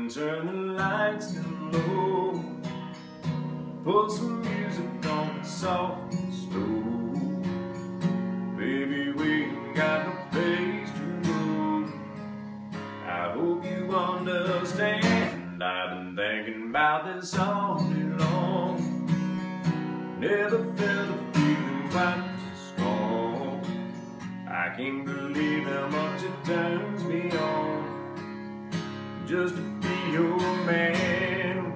and turn the lights down low. Put some music on soft and slow. Baby, we ain't got no place to go. I hope you understand. I've been thinking about this all day long. Never felt a feeling quite this strong. I can't believe how much it turns me on just to be your man.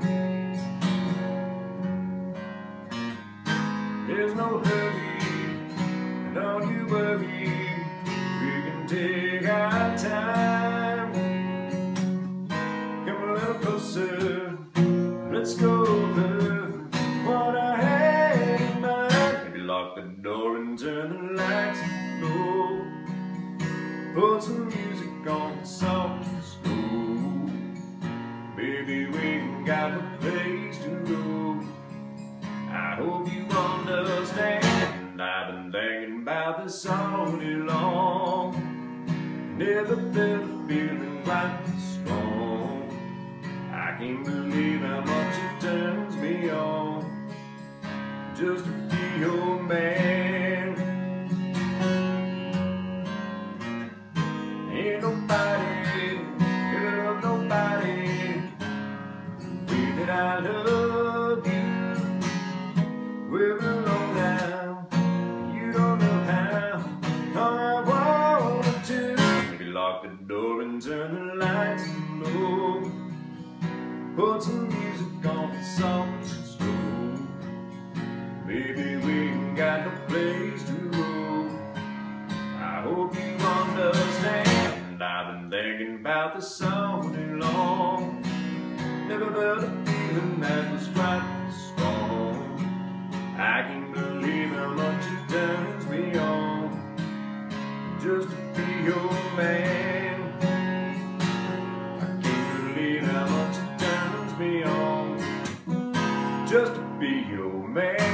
There's no hurry, don't you worry. We can take our time. Come a little closer, let's go over what I had in mind. Maybe lock the door and turn the lights low. Put some music on soft and slow. Baby, we ain't got no place to go. I hope you understand. I've been thinking about this all day long. Never felt a feeling quite this strong. I can't believe how much it turns me on just to be your man. Ain't nobody gonna love nobody the way that I love you. We're alone now, you don't know how I want to. Maybe lock the door and turn the lights low. Put some music on soft and slow. Baby, we ain't got no place to go. I hope you understand. I've been thinking about this all day long. Never felt a feeling that was quite this strong. I can't believe how much it turns me on just to be your man. I can't believe how much it turns me on just to be your man.